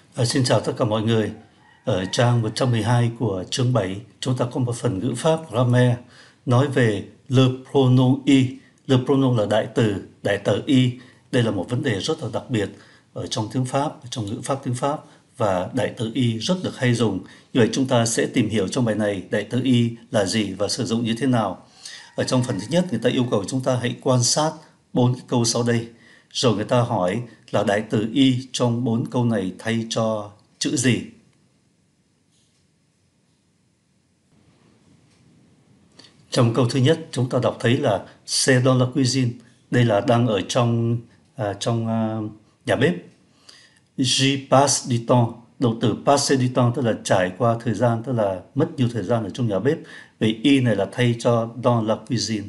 Xin chào tất cả mọi người. Ở trang 112 của chương 7, chúng ta có một phần ngữ pháp grammaire nói về le pronom y. Le pronom là đại từ y. Đây là một vấn đề rất là đặc biệt ở trong tiếng Pháp, trong ngữ pháp tiếng Pháp, và đại từ y rất được hay dùng. Như vậy chúng ta sẽ tìm hiểu trong bài này đại từ y là gì và sử dụng như thế nào. Ở trong phần thứ nhất, người ta yêu cầu chúng ta hãy quan sát 4 cái câu sau đây. Rồi người ta hỏi là đại từ y trong 4 câu này thay cho chữ gì? Trong câu thứ nhất, chúng ta đọc thấy là c'est dans la cuisine. Đây là đang ở trong nhà bếp. J'y passe du temps. Động từ passer du temps tức là trải qua thời gian, tức là mất nhiều thời gian ở trong nhà bếp. Vậy y này là thay cho dans la cuisine.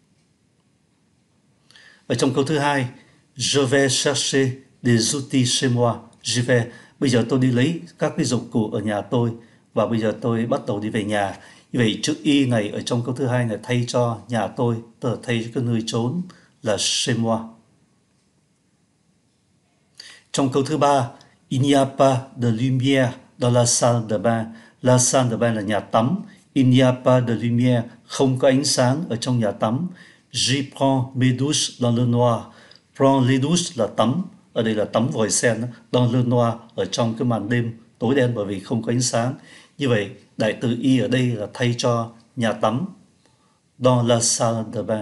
Ở trong câu thứ hai, je vais chercher des outils chez moi. Je vais. Bây giờ tôi đi lấy các cái dụng cụ ở nhà tôi và bây giờ tôi bắt đầu đi về nhà. Như vậy chữ y này ở trong câu thứ hai này thay cho nhà tôi, tức là thay cho cái nơi trốn là chez moi. Trong câu thứ ba, il n'y a pas de lumière dans la salle de bain. La salle de bain là nhà tắm. Il n'y a pas de lumière, không có ánh sáng ở trong nhà tắm. Je prends mes douches dans le noir. Prends les douches là tắm, ở đây là tắm vòi sen, dans le noir ở trong cái màn đêm tối đen bởi vì không có ánh sáng. Như vậy đại từ y ở đây là thay cho nhà tắm, dans la salle de bain.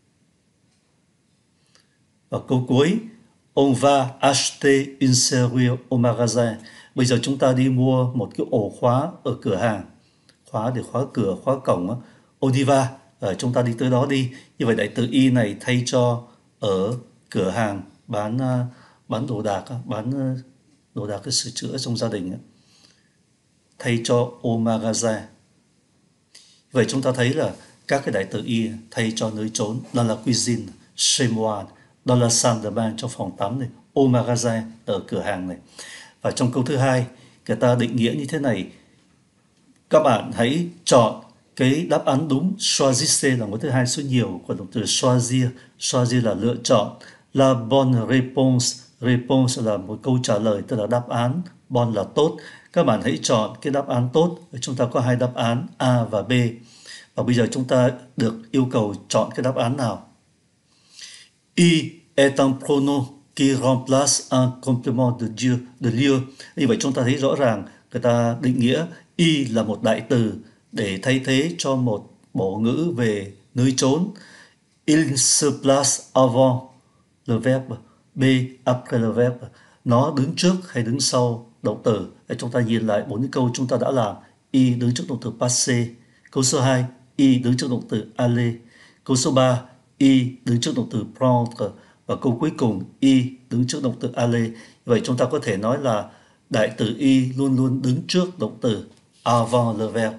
Và câu cuối, on va acheter une serrure au magasin. Bây giờ chúng ta đi mua một cái ổ khóa ở cửa hàng, khóa để khóa cửa, khóa cổng. On y va, chúng ta đi tới đó đi. Như vậy đại từ y này thay cho ở cửa hàng bán đồ đạc, bán đồ đạc cái sửa chữa trong gia đình, thay cho au magasin. Vậy chúng ta thấy là các cái đại từ y thay cho nơi trốn, dans la cuisine, chez moi, dans la salle de bain trong phòng tắm này, au magasin ở cửa hàng này. Và trong câu thứ hai, người ta định nghĩa như thế này: các bạn hãy chọn cái đáp án đúng. Choisissez là ngữ thứ hai số nhiều của động từ choisir. Choisir là lựa chọn. La bonne réponse. Réponse là một câu trả lời, tức là đáp án. Bonne là tốt. Các bạn hãy chọn cái đáp án tốt. Chúng ta có hai đáp án A và B. Và bây giờ chúng ta được yêu cầu chọn cái đáp án nào. Y est un pronom qui remplace un complément de lieu. Như vậy chúng ta thấy rõ ràng người ta định nghĩa y là một đại từ để thay thế cho một bổ ngữ về nơi trốn. Il se place avant le verbe, B après le verbe. Nó đứng trước hay đứng sau động từ. Chúng ta nhìn lại 4 câu chúng ta đã làm. Y đứng trước động từ passer. Câu số 2, y đứng trước động từ aller. Câu số 3, y đứng trước động từ prendre. Và câu cuối cùng, y đứng trước động từ aller. Vậy chúng ta có thể nói là đại từ y luôn luôn đứng trước động từ avant le verbe.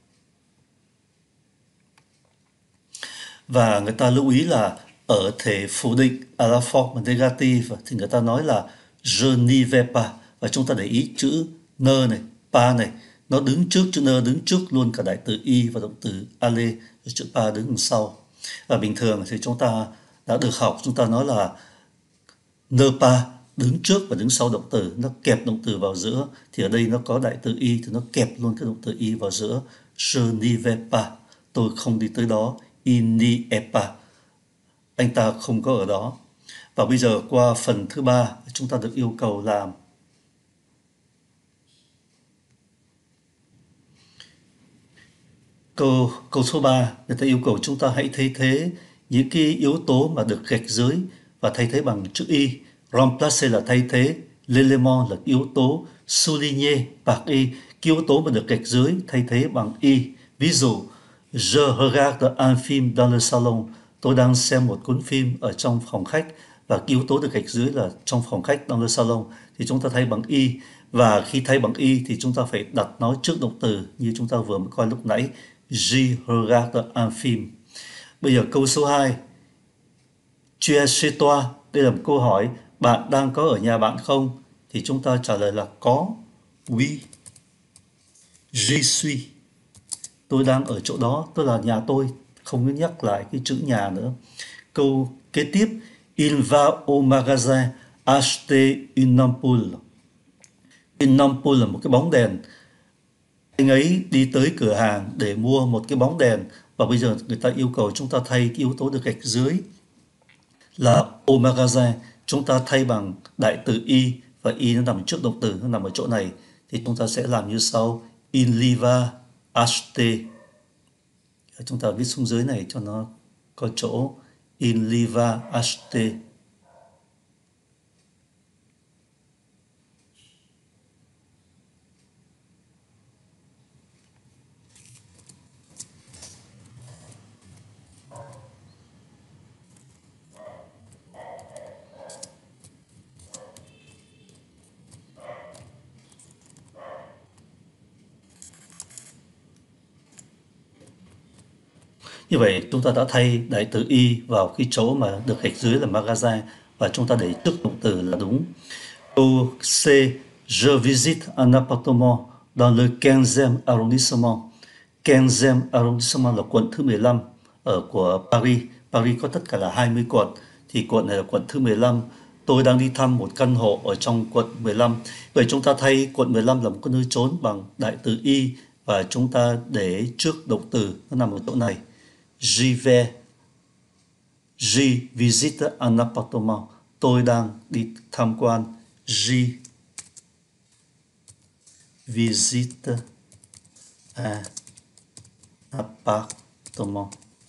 Và người ta lưu ý là ở thể phủ định à la forme négative thì người ta nói là je n'y vais pas. Và chúng ta để ý chữ ne này, pas này, nó đứng trước, chữ ne đứng trước luôn cả đại từ y và động từ aller, chữ pas đứng đằng sau. Và bình thường thì chúng ta đã được học, chúng ta nói là ne pas đứng trước và đứng sau động từ, nó kẹp động từ vào giữa. Thì ở đây nó có đại từ y thì nó kẹp luôn cái động từ y vào giữa. Je n'y vais pas, tôi không đi tới đó. Il n'y est pas, anh ta không có ở đó. Và bây giờ qua phần thứ ba, chúng ta được yêu cầu làm câu số 3, người ta yêu cầu chúng ta hãy thay thế những cái yếu tố mà được gạch dưới và thay thế bằng chữ y. Remplacer là thay thế, l'élément là yếu tố, souligner par y, cái yếu tố mà được gạch dưới thay thế bằng y. Ví dụ, je regarde un film dans le salon. Tôi đang xem một cuốn phim ở trong phòng khách và cái yếu tố được gạch dưới là trong phòng khách, dans le salon, thì chúng ta thay bằng y. Và khi thay bằng y thì chúng ta phải đặt nó trước động từ như chúng ta vừa mới coi lúc nãy. Je regarde un film. Bây giờ câu số 2. Tu es chez toi. Đây là một câu hỏi, bạn đang có ở nhà bạn không? Thì chúng ta trả lời là có. Oui. Je suis. Tôi đang ở chỗ đó, tức là nhà tôi, không có nhắc lại cái chữ nhà nữa. Câu kế tiếp, il va au magasin acheter une ampoule. Une ampoule là một cái bóng đèn. Anh ấy đi tới cửa hàng để mua một cái bóng đèn và bây giờ người ta yêu cầu chúng ta thay cái yếu tố được gạch dưới là au magasin, chúng ta thay bằng đại từ y và y nó nằm trước động từ, nó nằm ở chỗ này thì chúng ta sẽ làm như sau: il y va acheter. Chúng ta viết xuống dưới này cho nó có chỗ: il y va acheter. Như vậy chúng ta đã thay đại từ y vào cái chỗ mà được gạch dưới là magasin và chúng ta để trước động từ là đúng. Câu C, je visite un appartement dans le 15e arrondissement. 15e arrondissement là quận thứ 15 ở của Paris. Paris có tất cả là 20 quận thì quận này là quận thứ 15. Tôi đang đi thăm một căn hộ ở trong quận 15. Vậy chúng ta thay quận 15 là một cái nơi trốn bằng đại từ y và chúng ta để trước động từ nó nằm ở chỗ này. J'y vais, j'y visite un appartement. Tôi đang đi tham quan. J'y visite un appartement.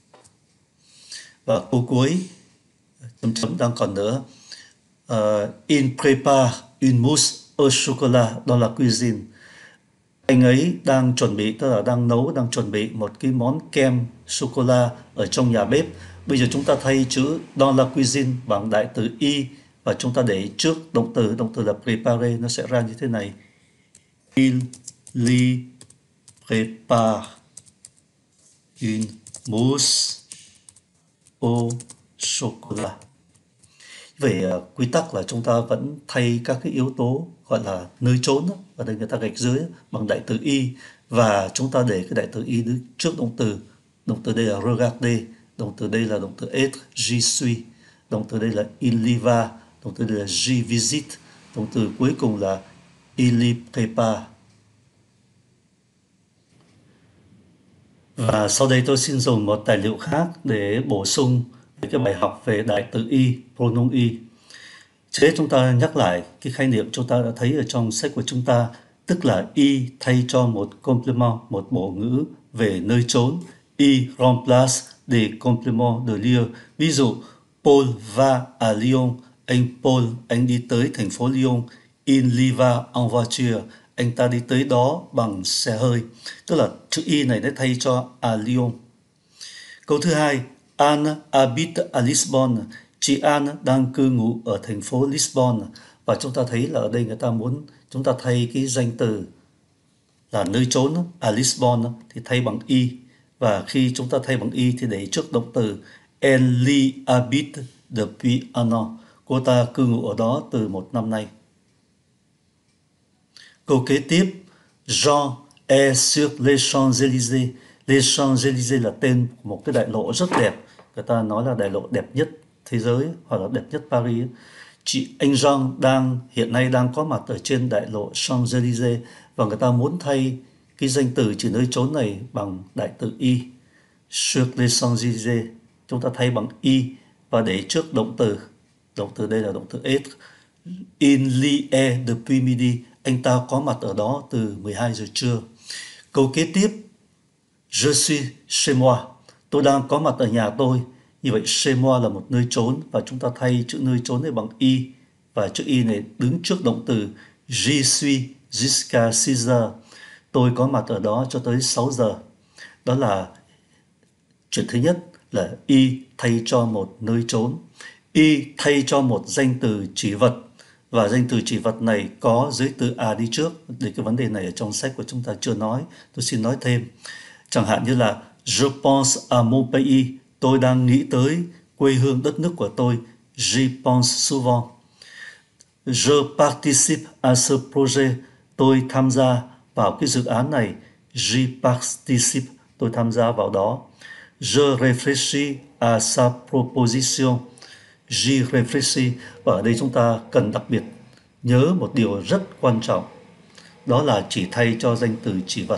Và câu cuối chấm chấm đang còn nữa. Il prépare une mousse au chocolat dans la cuisine. Anh ấy đang chuẩn bị, tức là đang nấu, đang chuẩn bị một cái món kem sô-cô-la ở trong nhà bếp. Bây giờ chúng ta thay chữ dans la cuisine bằng đại từ y và chúng ta để trước động từ là préparer, nó sẽ ra như thế này. Il lui prépare une mousse au chocolat. Về quy tắc là chúng ta vẫn thay các cái yếu tố gọi là nơi trốn đó, ở đây người ta gạch dưới bằng đại từ y và chúng ta để cái đại từ y trước động từ. Động từ đây là regarder, động từ đây là động từ être, j'y suis, động từ đây là il y va, động từ đây là j'y visite, động từ cuối cùng là il y prépare. Và sau đây tôi xin dùng một tài liệu khác để bổ sung cái bài học về đại từ y, pronom y. Trước hết chúng ta nhắc lại cái khái niệm chúng ta đã thấy ở trong sách của chúng ta, tức là y thay cho một complément, một mẫu ngữ về nơi trốn. Y remplace des compléments de lieu. Ví dụ, Paul va à Lyon. Anh Paul, anh đi tới thành phố Lyon. Il y va en voiture. Anh ta đi tới đó bằng xe hơi. Tức là chữ y này đã thay cho à Lyon. Câu thứ hai, Anne habite à Lisbonne. Chị Anne đang cư ngụ ở thành phố Lisbon. Và chúng ta thấy là ở đây người ta muốn chúng ta thay cái danh từ là nơi trốn à Lisbon thì thay bằng y. Và khi chúng ta thay bằng y thì để trước động từ. Elle y habite depuis un an. Cô ta cư ngụ ở đó từ một năm nay. Câu kế tiếp, Jean est sur les Champs-Élysées. Les Champs-Élysées là tên của một cái đại lộ rất đẹp. Người ta nói là đại lộ đẹp nhất thế giới hoặc là đẹp nhất Paris. Anh Jean hiện nay đang có mặt ở trên đại lộ Champs-Élysées và người ta muốn thay cái danh từ chỉ nơi trốn này bằng đại từ y. Sur les Champs-Élysées chúng ta thay bằng y và để trước động từ. Động từ đây là động từ être. Il y est depuis midi. Anh ta có mặt ở đó từ 12 giờ trưa. Câu kế tiếp, je suis chez moi. Tôi đang có mặt ở nhà tôi. Như vậy chez moi là một nơi trốn và chúng ta thay chữ nơi trốn này bằng y và chữ y này đứng trước động từ. J'y suis jusqu'à 6 giờ. Tôi có mặt ở đó cho tới 6 giờ. Đó là chuyện thứ nhất là y thay cho một nơi trốn. Y thay cho một danh từ chỉ vật và danh từ chỉ vật này có dưới từ à đi trước. Để cái vấn đề này ở trong sách của chúng ta chưa nói, tôi xin nói thêm. Chẳng hạn như là je pense à mon pays. Tôi đang nghĩ tới quê hương đất nước của tôi. J'y pense souvent. Je participe à ce projet. Tôi tham gia vào cái dự án này. J'y participe. Tôi tham gia vào đó. Je réfléchis à sa proposition. J'y réfléchis. Và ở đây chúng ta cần đặc biệt nhớ một điều rất quan trọng. đó là chỉ thay cho danh từ chỉ vật.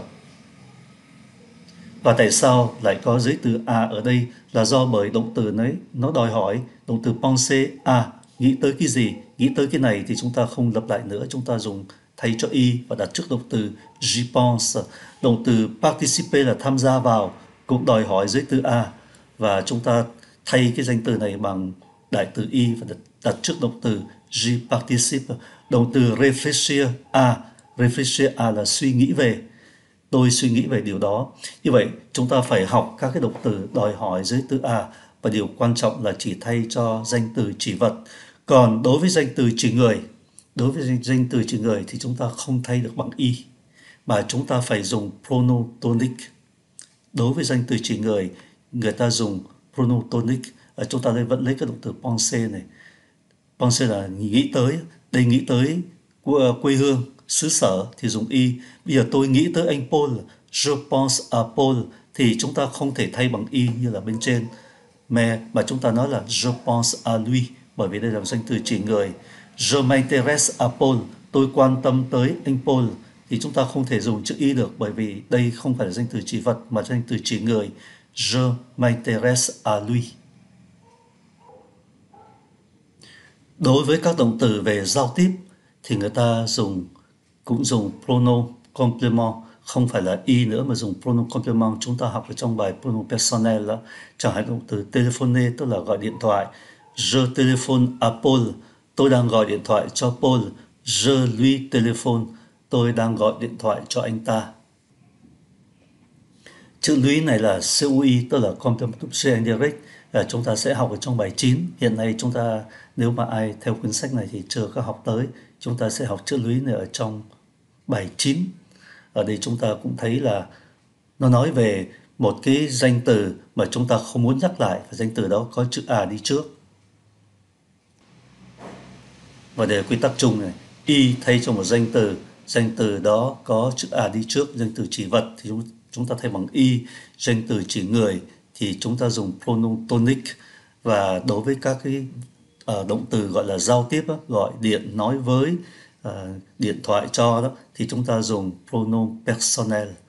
Và tại sao lại có giới từ à ở đây là do bởi động từ nó đòi hỏi động từ penser à, nghĩ tới cái gì, nghĩ tới cái này thì chúng ta không lặp lại nữa, chúng ta dùng thay cho y và đặt trước động từ j'y pense. Động từ participer là tham gia vào cũng đòi hỏi giới từ à, và chúng ta thay cái danh từ này bằng đại từ y và đặt trước động từ j'y participe. Động từ réfléchir à là suy nghĩ về, tôi suy nghĩ về điều đó. Như vậy chúng ta phải học các cái động từ đòi hỏi giới từ à, và điều quan trọng là chỉ thay cho danh từ chỉ vật. Còn đối với danh từ chỉ người, danh từ chỉ người thì chúng ta không thay được bằng y, mà chúng ta phải dùng pronom tonic. Đối với danh từ chỉ người, người ta dùng pronom tonic. Chúng ta vẫn lấy cái động từ penser này. Penser là nghĩ tới, đây nghĩ tới quê hương, xứ sở thì dùng y. Bây giờ tôi nghĩ tới anh Paul, je pense à Paul, thì chúng ta không thể thay bằng y như là bên trên, mà chúng ta nói là je pense à lui, bởi vì đây là danh từ chỉ người. Je m'intéresse à Paul, tôi quan tâm tới anh Paul, thì chúng ta không thể dùng chữ y được, bởi vì đây không phải là danh từ chỉ vật mà danh từ chỉ người. Je m'intéresse à lui. Đối với các động từ về giao tiếp thì người ta cũng dùng pronom complement, không phải là y nữa mà dùng pronom complement. Chúng ta học ở trong bài pronom personnel đó. Chẳng hạn động từ téléphoner tức là gọi điện thoại. Je téléphone à Paul, tôi đang gọi điện thoại cho Paul. Je lui téléphone, tôi đang gọi điện thoại cho anh ta. Chữ lui này là CUI, tức là complementarité indirect. Chúng ta sẽ học ở trong bài 9. Hiện nay chúng ta, nếu mà ai theo cuốn sách này thì chưa có học tới, chúng ta sẽ học chữ lui này ở trong bài 9. Ở đây chúng ta cũng thấy là nó nói về một cái danh từ mà chúng ta không muốn nhắc lại, và danh từ đó có chữ à đi trước. Và để quy tắc chung này, y thay cho một danh từ đó có chữ à đi trước, danh từ chỉ vật thì chúng ta thay bằng y, danh từ chỉ người thì chúng ta dùng pronom tonic. Và đối với các cái động từ gọi là giao tiếp, gọi điện, nói với, điện thoại cho đó, thì chúng ta dùng pronom personnel.